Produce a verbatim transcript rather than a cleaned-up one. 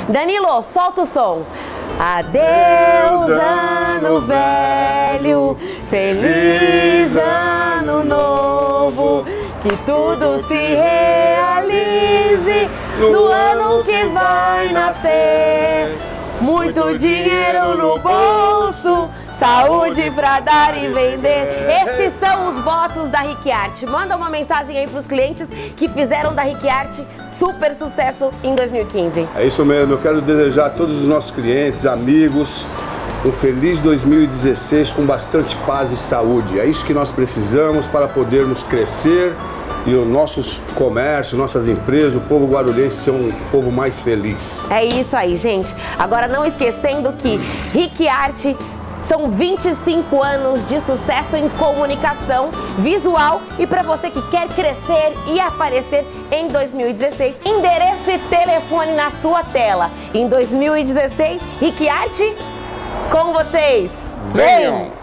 Danilo, solta o som. Adeus, ano velho, feliz ano novo, que tudo se realize no ano que vai nascer. Muito dinheiro no bolso, saúde pra dar e vender. Esses são os votos da Riquiarte. Manda uma mensagem aí pros clientes que fizeram da Riquiarte super sucesso em dois mil e quinze. É isso mesmo, eu quero desejar a todos os nossos clientes, amigos, um feliz dois mil e dezesseis com bastante paz e saúde. É isso que nós precisamos para podermos crescer e o nossos comércios, nossas empresas, o povo guarulhense ser um povo mais feliz. É isso aí, gente. Agora não esquecendo que Riquiarte são vinte e cinco anos de sucesso em comunicação visual e para você que quer crescer e aparecer em dois mil e dezesseis, endereço e telefone na sua tela. Em dois mil e dezesseis, Riquiarte com vocês. Venham!